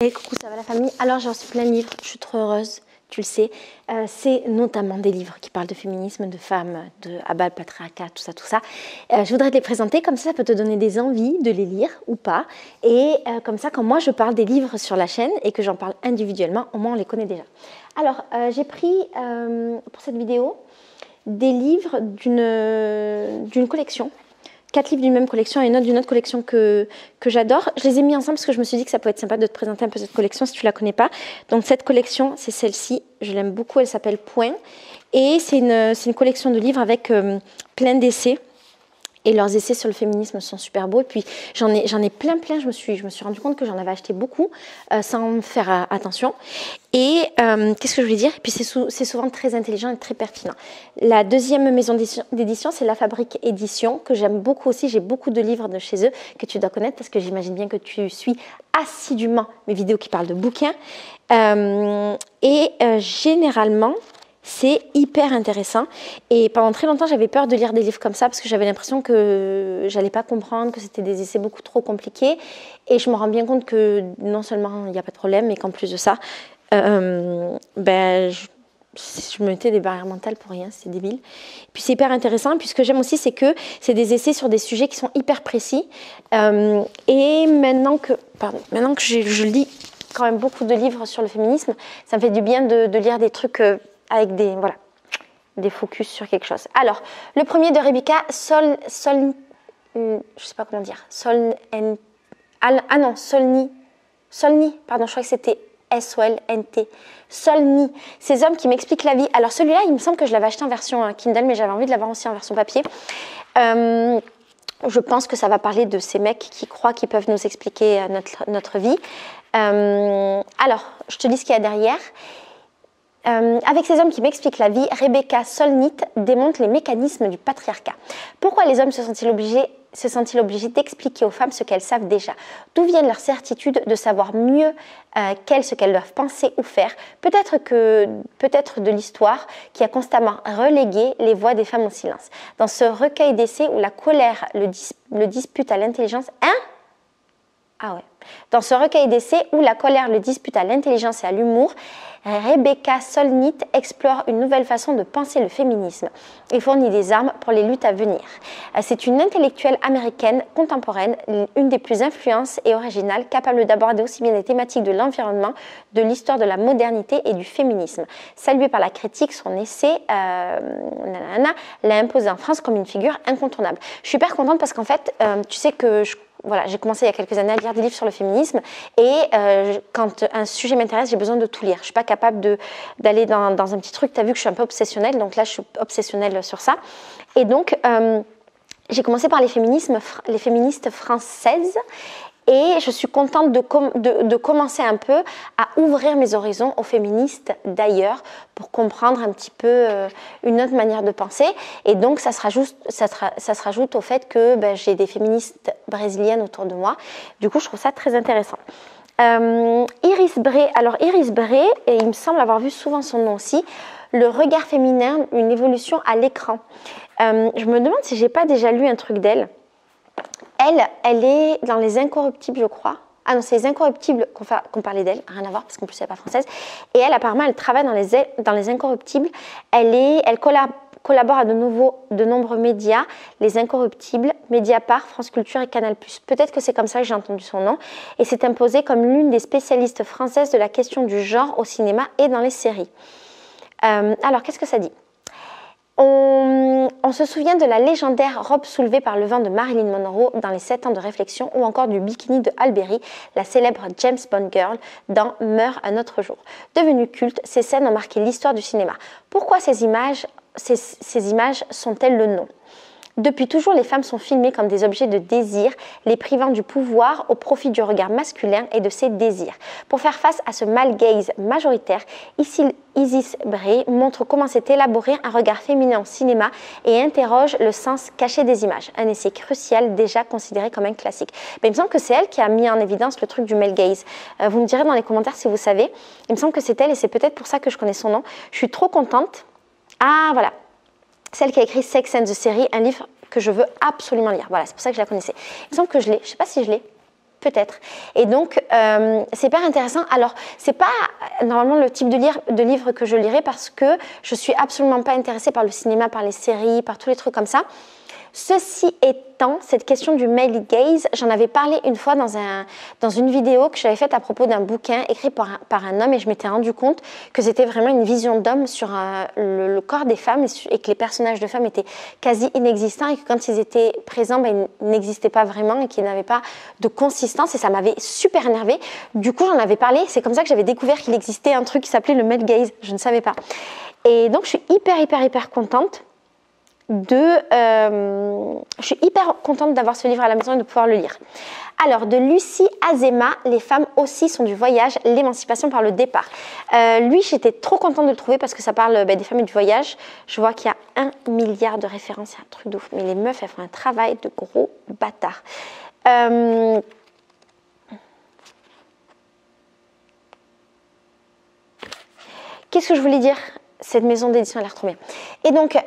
Et coucou, ça va la famille? Alors j'ai reçu plein de livres, je suis trop heureuse, tu le sais. C'est notamment des livres qui parlent de féminisme, de femmes, de abat le patriarcat, tout ça, tout ça. Je voudrais te les présenter, comme ça peut te donner des envies de les lire ou pas. Et comme ça, quand moi je parle des livres sur la chaîne et que j'en parle individuellement, au moins on les connaît déjà. Alors j'ai pris pour cette vidéo des livres d'une collection. 4 livres d'une même collection et une autre d'une autre collection que j'adore. Je les ai mis ensemble parce que je me suis dit que ça peut être sympa de te présenter un peu cette collection si tu ne la connais pas. Donc cette collection, c'est celle-ci. Je l'aime beaucoup, elle s'appelle Point. Et c'est une collection de livres avec plein d'essais. Et leurs essais sur le féminisme sont super beaux. Et puis j'en ai plein. Je me suis rendu compte que j'en avais acheté beaucoup sans faire attention. Et qu'est-ce que je voulais dire? Et puis c'est souvent très intelligent et très pertinent. La deuxième maison d'édition, c'est La Fabrique Édition, que j'aime beaucoup aussi. J'ai beaucoup de livres de chez eux que tu dois connaître parce que j'imagine bien que tu suis assidûment mes vidéos qui parlent de bouquins. Généralement, c'est hyper intéressant et pendant très longtemps j'avais peur de lire des livres comme ça parce que j'avais l'impression que j'allais pas comprendre, que c'était des essais beaucoup trop compliqués et je me rends bien compte que non seulement il n'y a pas de problème mais qu'en plus de ça je me mettais des barrières mentales pour rien, c'est débile. Et puis c'est hyper intéressant et puis ce que j'aime aussi c'est que c'est des essais sur des sujets qui sont hyper précis et maintenant que je lis quand même beaucoup de livres sur le féminisme, ça me fait du bien de lire des trucs avec des focus sur quelque chose. Alors, le premier de Rebecca je sais pas comment dire, Solnit, pardon, je crois que c'était S-O-L-N-T, Solnit, ces hommes qui m'expliquent la vie. Alors celui-là, il me semble que je l'avais acheté en version Kindle, mais j'avais envie de l'avoir aussi en version papier. Je pense que ça va parler de ces mecs qui croient qu'ils peuvent nous expliquer notre vie. Alors, je te dis ce qu'il y a derrière. Avec ces hommes qui m'expliquent la vie, Rebecca Solnit démontre les mécanismes du patriarcat. Pourquoi les hommes se sont-ils obligés d'expliquer aux femmes ce qu'elles savent déjà? D'où viennent leur certitude de savoir mieux qu'elles ce qu'elles doivent penser ou faire? Peut-être de l'histoire qui a constamment relégué les voix des femmes au silence. Dans ce recueil d'essais où la colère le dispute à l'intelligence... Dans ce recueil d'essais où la colère le dispute à l'intelligence et à l'humour, Rebecca Solnit explore une nouvelle façon de penser le féminisme et fournit des armes pour les luttes à venir. C'est une intellectuelle américaine contemporaine, une des plus influentes et originales, capable d'aborder aussi bien les thématiques de l'environnement, de l'histoire de la modernité et du féminisme. Saluée par la critique, son essai l'a imposée en France comme une figure incontournable. Je suis hyper contente parce qu'en fait, tu sais que j'ai commencé il y a quelques années à lire des livres sur le féminisme et quand un sujet m'intéresse, j'ai besoin de tout lire. Je ne suis pas capable d'aller dans un petit truc. Tu as vu que je suis un peu obsessionnelle, donc là, je suis obsessionnelle sur ça. Et donc, j'ai commencé par les féministes françaises et je suis contente de commencer un peu à ouvrir mes horizons aux féministes d'ailleurs pour comprendre un petit peu une autre manière de penser. Et donc, ça se rajoute au fait que j'ai des féministes brésiliennes autour de moi. Du coup, je trouve ça très intéressant. Iris Bray. Alors, Iris Bray, et il me semble avoir vu souvent son nom aussi, Le regard féminin, une évolution à l'écran. Je me demande si j'ai pas déjà lu un truc d'elle. Elle est dans Les Incorruptibles, je crois. Ah non, c'est Les Incorruptibles qu'on parlait d'elle, rien à voir parce qu'en plus elle n'est pas française. Et elle, apparemment, elle travaille dans les Incorruptibles. Elle collabore à de nombreux médias, Les Incorruptibles, Mediapart, France Culture et Canal+. Peut-être que c'est comme ça que j'ai entendu son nom. Et s'est imposée comme l'une des spécialistes françaises de la question du genre au cinéma et dans les séries. Alors, qu'est-ce que ça dit ? On se souvient de la légendaire robe soulevée par le vent de Marilyn Monroe dans les 7 ans de réflexion ou encore du bikini de Halle Berry, la célèbre James Bond Girl dans Meurt un autre jour. Devenues cultes, ces scènes ont marqué l'histoire du cinéma. Pourquoi ces images sont-elles le nom ? Depuis toujours, les femmes sont filmées comme des objets de désir, les privant du pouvoir au profit du regard masculin et de ses désirs. Pour faire face à ce male gaze majoritaire, Iris Bray montre comment s'est élaboré un regard féminin au cinéma et interroge le sens caché des images. Un essai crucial déjà considéré comme un classique. Mais il me semble que c'est elle qui a mis en évidence le truc du male gaze. Vous me direz dans les commentaires si vous savez. Il me semble que c'est elle et c'est peut-être pour ça que je connais son nom. Je suis trop contente. Ah voilà. Celle qui a écrit Sex and the City, un livre que je veux absolument lire. Voilà, c'est pour ça que je la connaissais. Il me semble que je l'ai. Je ne sais pas si je l'ai. Peut-être. Et donc, c'est hyper intéressant. Alors, c'est pas normalement le type de livre que je lirai parce que je suis absolument pas intéressée par le cinéma, par les séries, par tous les trucs comme ça. Ceci étant, cette question du male gaze, j'en avais parlé une fois dans une vidéo que j'avais faite à propos d'un bouquin écrit par un homme et je m'étais rendu compte que c'était vraiment une vision d'homme sur le corps des femmes et que les personnages de femmes étaient quasi inexistants et que quand ils étaient présents, ben, ils n'existaient pas vraiment et qu'ils n'avaient pas de consistance et ça m'avait super énervée. Du coup, j'en avais parlé, c'est comme ça que j'avais découvert qu'il existait un truc qui s'appelait le male gaze, je ne savais pas. Et donc, je suis hyper contente je suis hyper contente d'avoir ce livre à la maison et de pouvoir le lire. Alors, de Lucie Azéma, Les femmes aussi sont du voyage, l'émancipation par le départ. Lui, j'étais trop contente de le trouver parce que ça parle des femmes et du voyage. Je vois qu'il y a 1 milliard de références, c'est un truc de ouf. Mais les meufs, elles font un travail de gros bâtards. Qu'est-ce que je voulais dire? Cette maison d'édition a l'air trop bien. Et donc,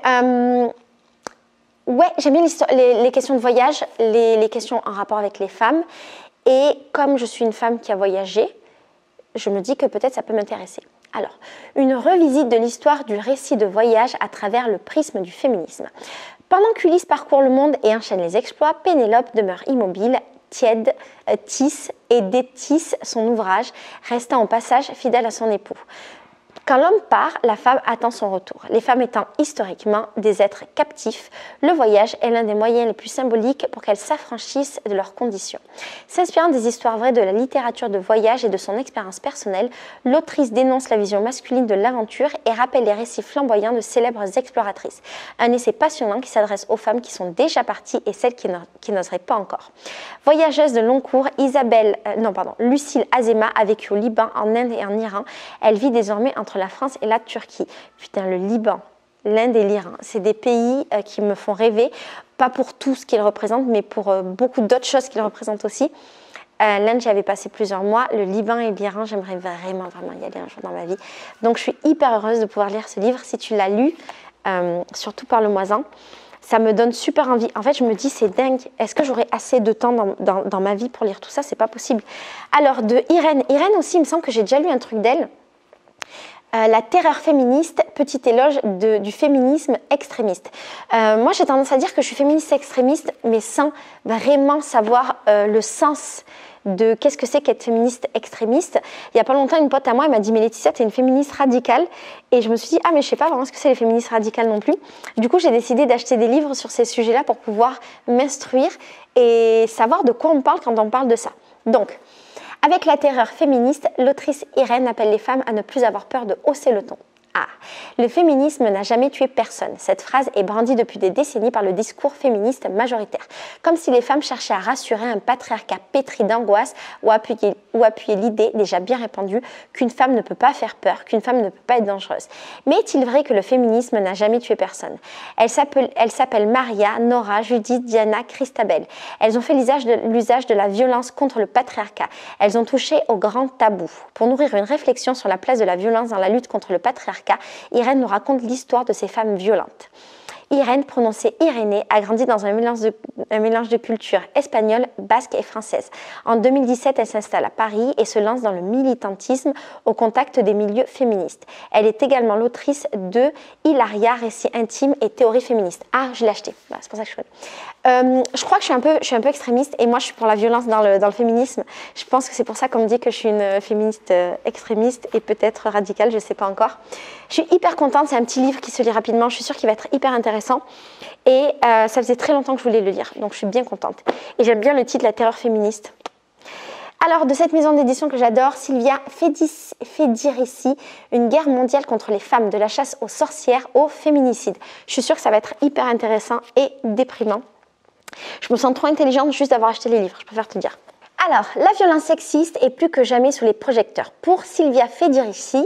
ouais, j'aime bien les questions de voyage, les questions en rapport avec les femmes. Et comme je suis une femme qui a voyagé, je me dis que peut-être ça peut m'intéresser. Alors, une revisite de l'histoire du récit de voyage à travers le prisme du féminisme. Pendant qu'Ulysse parcourt le monde et enchaîne les exploits, Pénélope demeure immobile, tiède, tisse et détisse son ouvrage, restant au passage fidèle à son époux. Quand l'homme part, la femme attend son retour. Les femmes étant historiquement des êtres captifs, le voyage est l'un des moyens les plus symboliques pour qu'elles s'affranchissent de leurs conditions. S'inspirant des histoires vraies de la littérature de voyage et de son expérience personnelle, l'autrice dénonce la vision masculine de l'aventure et rappelle les récits flamboyants de célèbres exploratrices. Un essai passionnant qui s'adresse aux femmes qui sont déjà parties et celles qui n'oseraient pas encore. Voyageuse de long cours, Lucille Azéma a vécu au Liban, en Inde et en Iran. Elle vit désormais entre la France et la Turquie. Putain, le Liban, l'Inde et l'Iran, c'est des pays qui me font rêver, pas pour tout ce qu'ils représentent, mais pour beaucoup d'autres choses qu'ils représentent aussi. L'Inde, j'y avais passé plusieurs mois. Le Liban et l'Iran, j'aimerais vraiment y aller un jour dans ma vie. Donc, je suis hyper heureuse de pouvoir lire ce livre. Si tu l'as lu, surtout parle-moi-en. Ça me donne super envie. En fait, je me dis, c'est dingue. Est-ce que j'aurai assez de temps dans ma vie pour lire tout ça? C'est pas possible. Alors, de Irène. Irène aussi, il me semble que j'ai déjà lu un truc d'elle. La terreur féministe, petit éloge du féminisme extrémiste. Moi, j'ai tendance à dire que je suis féministe extrémiste, mais sans vraiment savoir le sens de qu'est-ce que c'est qu'être féministe extrémiste. Il n'y a pas longtemps, une pote à moi, elle m'a dit « Mais Laetitia, t'es une féministe radicale ». Et je me suis dit « Ah, mais je ne sais pas vraiment ce que c'est les féministes radicales non plus ». Du coup, j'ai décidé d'acheter des livres sur ces sujets-là pour pouvoir m'instruire et savoir de quoi on parle quand on parle de ça. Donc, avec la terreur féministe, l'autrice Irène appelle les femmes à ne plus avoir peur de hausser le ton. Ah, le féminisme n'a jamais tué personne. Cette phrase est brandie depuis des décennies par le discours féministe majoritaire. Comme si les femmes cherchaient à rassurer un patriarcat pétri d'angoisse ou appuyer l'idée déjà bien répandue qu'une femme ne peut pas faire peur, qu'une femme ne peut pas être dangereuse. Mais est-il vrai que le féminisme n'a jamais tué personne? Elles s'appellent Maria, Nora, Judith, Diana, Christabel. Elles ont fait l'usage de la violence contre le patriarcat. Elles ont touché au grand tabou. Pour nourrir une réflexion sur la place de la violence dans la lutte contre le patriarcat, Irène nous raconte l'histoire de ces femmes violentes. Irène, prononcée Irénée, a grandi dans un mélange de cultures espagnole, basque et française. En 2017, elle s'installe à Paris et se lance dans le militantisme au contact des milieux féministes. Elle est également l'autrice de Hilaria, récits intimes et théories féministes. Ah, je l'ai acheté, voilà, c'est pour ça que je connais. Je crois que je suis un peu extrémiste et moi je suis pour la violence dans le féminisme. Je pense que c'est pour ça qu'on me dit que je suis une féministe extrémiste et peut-être radicale, je ne sais pas encore. Je suis hyper contente, c'est un petit livre qui se lit rapidement, je suis sûre qu'il va être hyper intéressant. Et ça faisait très longtemps que je voulais le lire, donc je suis bien contente. Et j'aime bien le titre, La terreur féministe. Alors, de cette maison d'édition que j'adore, Silvia Federici, une guerre mondiale contre les femmes, de la chasse aux sorcières au féminicide. Je suis sûre que ça va être hyper intéressant et déprimant. Je me sens trop intelligente juste d'avoir acheté les livres, je préfère te dire. Alors, la violence sexiste est plus que jamais sous les projecteurs. Pour Silvia Federici,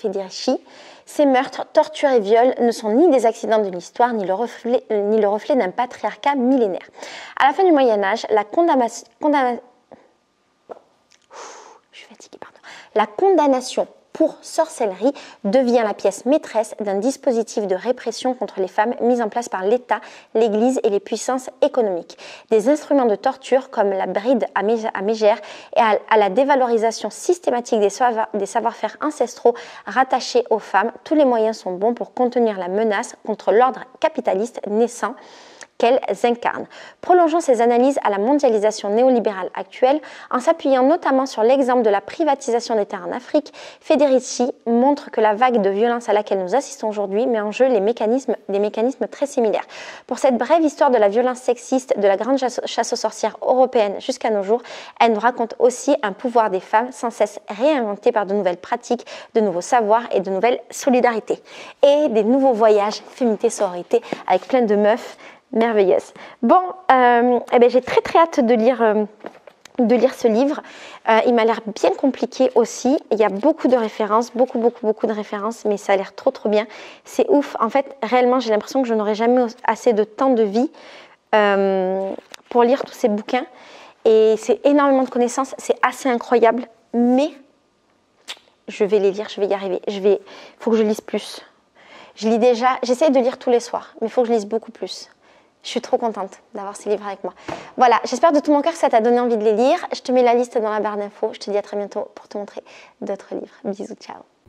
ces meurtres, tortures et viols ne sont ni des accidents de l'histoire, ni le reflet d'un patriarcat millénaire. À la fin du Moyen-Âge, la condamnation pour sorcellerie devient la pièce maîtresse d'un dispositif de répression contre les femmes mis en place par l'État, l'Église et les puissances économiques. Des instruments de torture comme la bride à mégère et à la dévalorisation systématique des savoir-faire ancestraux rattachés aux femmes, tous les moyens sont bons pour contenir la menace contre l'ordre capitaliste naissant qu'elles incarnent. Prolongeons ces analyses à la mondialisation néolibérale actuelle en s'appuyant notamment sur l'exemple de la privatisation des terres en Afrique. Federici montre que la vague de violence à laquelle nous assistons aujourd'hui met en jeu des mécanismes très similaires. Pour cette brève histoire de la violence sexiste de la grande chasse aux sorcières européenne jusqu'à nos jours, elle nous raconte aussi un pouvoir des femmes sans cesse réinventé par de nouvelles pratiques, de nouveaux savoirs et de nouvelles solidarités. Et des nouveaux voyages féminité-sororité avec plein de meufs merveilleuse. Bon, j'ai très hâte de lire ce livre. Il m'a l'air bien compliqué aussi. Il y a beaucoup de références, beaucoup de références, mais ça a l'air trop bien. C'est ouf. En fait, réellement, j'ai l'impression que je n'aurai jamais assez de temps de vie pour lire tous ces bouquins. Et c'est énormément de connaissances. C'est assez incroyable, mais je vais les lire, je vais y arriver. Faut que je lise plus. Je lis déjà, j'essaie de lire tous les soirs, mais il faut que je lise beaucoup plus. Je suis trop contente d'avoir ces livres avec moi. Voilà, j'espère de tout mon cœur que ça t'a donné envie de les lire. Je te mets la liste dans la barre d'infos. Je te dis à très bientôt pour te montrer d'autres livres. Bisous, ciao.